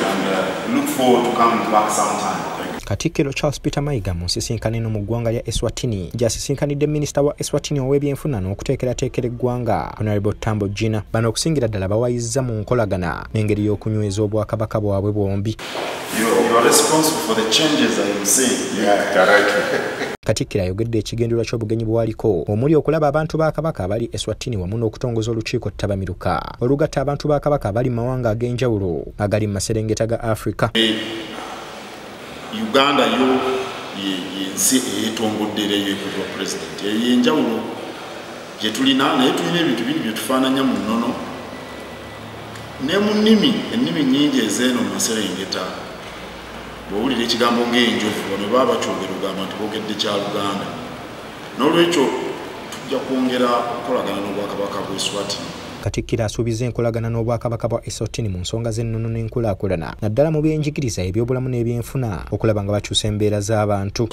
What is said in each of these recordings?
and look forward to coming back sometime. Katikkiro Charles Peter Mayiga mu nsisinkano mu ggwanga lya Eswatini gy'asisinkanidde minisita wa Eswatini ow'ebyenfuna n'okuteekerateekera eggwanga Honorable Tambo Gina bano okusingira ddala bawayizza mu nkolagana n'engeri y'okunyweza obwakabaka bwabwe bombi. You are responsible for the changes I am seeing. Yeah, directly. Katikkiro ayogedde ekigendererwa ky'obugenyi bwaliko omuli okulaba abantu ba Kabaka abali Eswatini wamu n'okutongoza olukiiko ttabamiruka olugatta abantu ba Kabaka abali mu mawanga ag'enjawulo agali mu maserengeta ga Africa. Uganda yo yensi eyetongoddereyo ekuzwa president eyenjawulo gye tulina naye tulina ebintu biri bye tufaananya mu nnono ne mu ennimi nnyingi ezeeno mu maserengeta bw'owulira ekigambo ng'enjovu bano baba bakyogera ogamba nti boogedde kya Luganda n'olwekyo tujja kwongera okukolagana n'obwakabaka bw'Eswatini. Katikkiro asuubiza enkolagana n'obwakabaka bwa Eswatini mu nsonga z'ennono n'enkulaakulana naddala mu byenjigiriza ebyobulamu n'ebyenfuna okulaba nga bakyusa embeera z'abantu.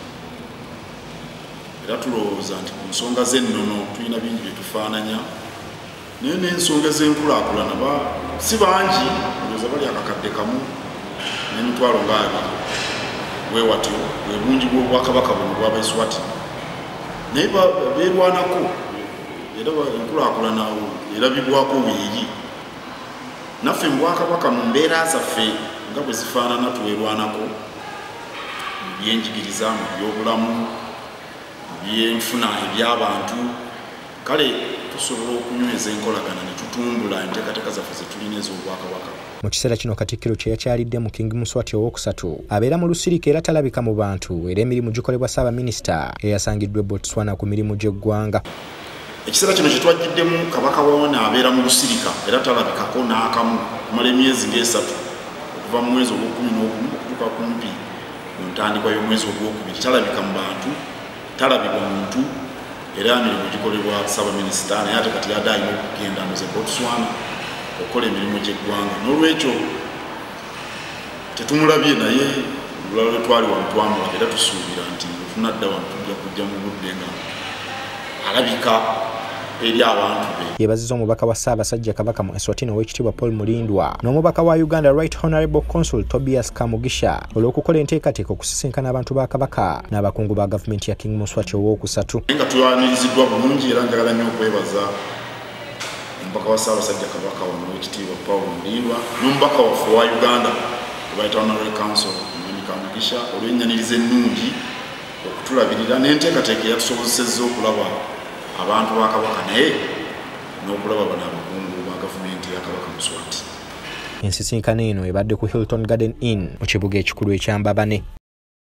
Era tulowooza nti ku nsonga z'ennono tulina bingi bye tufaananya naye n'ensonga z'enkulaakulana si bangi olowooza bali akakadde kamu n'emitwalo ng'abiri bwe watyo bwe bungi bw'obwakabaka buno bw'Abaeswatini naye beerwanako era enkulaakulana erabibwako weeyi naffe mu bwakabaka mu mbeera zaffe nga bwe zifaanana tuweerwanako mu byenjigiriza mu byobulamu mu byenfuna eby'abantu kale tusobola okunyweza enkolagana ne tutumbula enteekateeka zaffe ze tulina ez'obwakabaka. Mu kiseera kino Katikkiro kye yakyalidde mu King Muswati owokusatu abeera mu lusirika era talabika mu bantu era emirimu gikolebwa Ssaabaminisita eyasangiddwa Botswana ku mirimu gy'eggwanga. Ekiseera kino kye twajjiddemu Kabaka wawana abeera mu lusirika era talabikako n'akamu kumala emyezi ng'esatu okuva mu mwezi ogw'okumi okutuuka kumpi mu ntandikwa y'omwezi ogwokubiri talabika mu bantu talabibwa muntu era emirimu gikolebwa Ssaabaminisita naye ate kati yadde alina okugenda mu Botswana okukola emirimu gy'eggwanga n'olwekyo tetumulabye naye olulala lwe twali wano twamulaba era tusuubira nti tunadda wano tujja kujja mu budde nga alabika eri abantu be. Yeebazizza omubaka wa Ssaabasajja Kabaka mu Eswatini ow'ekitiibwa Paul Mulindwa n'omubaka wa Uganda Right Honorable Consul Tobias Kamugisha olw'okukola enteekateeka okusisinkana abantu ba Kabaka n'abakungu ba gavumenti ya King Muswati ow'okusatu. Nga tuwaniriziddwa bulungi era njagala nnyo okwebaza omubaka wa Ssaabasajja Kabaka wano ow'ekitiibwa Paul Mulindwa n'omubaka waffe wa Uganda Right Honorable Consul Kamugisha olw'ennyaniriza ennungi okutulabirira n'enteekateeka eyatusobozesezza okulaba abantu ba Kabaka naye n'okulaba bano abakungu ba gavumenti ya Kabaka Muswati. Ensisinkano eno ebadde ku Hilton Garden Inn mu kibuga ekikulu eky'Mbabane.